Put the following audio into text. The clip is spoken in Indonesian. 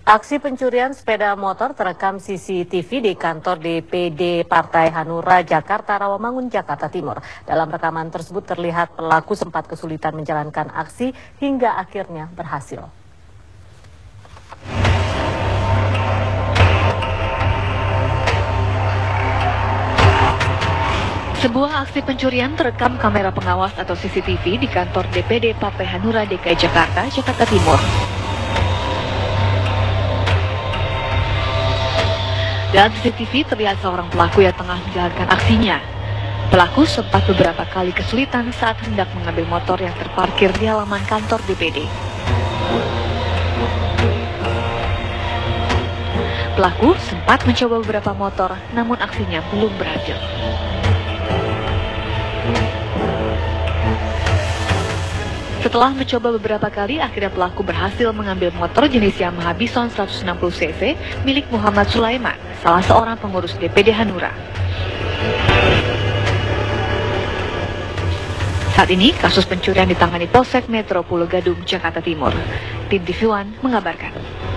Aksi pencurian sepeda motor terekam CCTV di kantor DPD Partai Hanura, Jakarta, Rawamangun, Jakarta Timur. Dalam rekaman tersebut terlihat pelaku sempat kesulitan menjalankan aksi hingga akhirnya berhasil. Sebuah aksi pencurian terekam kamera pengawas atau CCTV di kantor DPD Partai Hanura DKI Jakarta, Jakarta Timur. Dalam CCTV terlihat seorang pelaku yang tengah menjalankan aksinya. Pelaku sempat beberapa kali kesulitan saat hendak mengambil motor yang terparkir di halaman kantor DPD. Pelaku sempat mencoba beberapa motor, namun aksinya belum berhasil. Setelah mencoba beberapa kali, akhirnya pelaku berhasil mengambil motor jenis Yamaha Bison 160cc milik Muhammad Sulaiman, salah seorang pengurus DPD Hanura. Saat ini, kasus pencurian ditangani Polsek Metro Pulau Gadung, Jakarta Timur. Tim TV One mengabarkan.